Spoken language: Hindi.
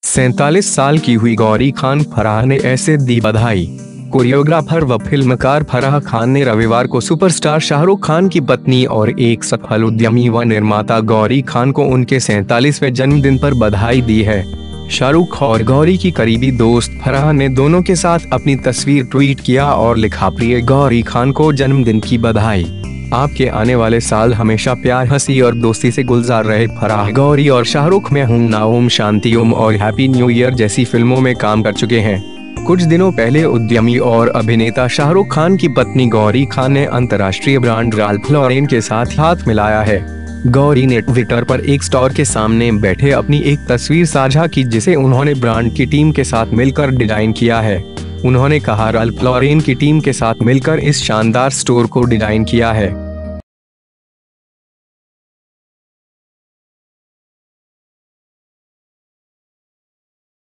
47 साल की हुई गौरी खान फराह ने ऐसे दी बधाई। कोरियोग्राफर व फिल्मकार फराह खान ने रविवार को सुपरस्टार शाहरुख खान की पत्नी और एक सफल उद्यमी व निर्माता गौरी खान को उनके 47वें जन्मदिन पर बधाई दी है। शाहरुख और गौरी की करीबी दोस्त फराह ने दोनों के साथ अपनी तस्वीर ट्वीट किया और लिखा, प्रिय गौरी खान को जन्मदिन की बधाई। आपके आने वाले साल हमेशा प्यार, हंसी और दोस्ती से गुलजार रहे। फराह गौरी और शाहरुख में हूं ना, ओम शांति ओम और हैप्पी न्यू ईयर जैसी फिल्मों में काम कर चुके हैं। कुछ दिनों पहले उद्यमी और अभिनेता शाहरुख खान की पत्नी गौरी खान ने अंतर्राष्ट्रीय ब्रांड राल्फ लॉरेन के साथ हाथ मिलाया है। गौरी ने ट्विटर पर एक स्टोर के सामने बैठे अपनी एक तस्वीर साझा की, जिसे उन्होंने ब्रांड की टीम के साथ मिलकर डिजाइन किया है। उन्होंने कहा, राल्फ लॉरेन की टीम के साथ मिलकर इस शानदार स्टोर को डिजाइन किया है।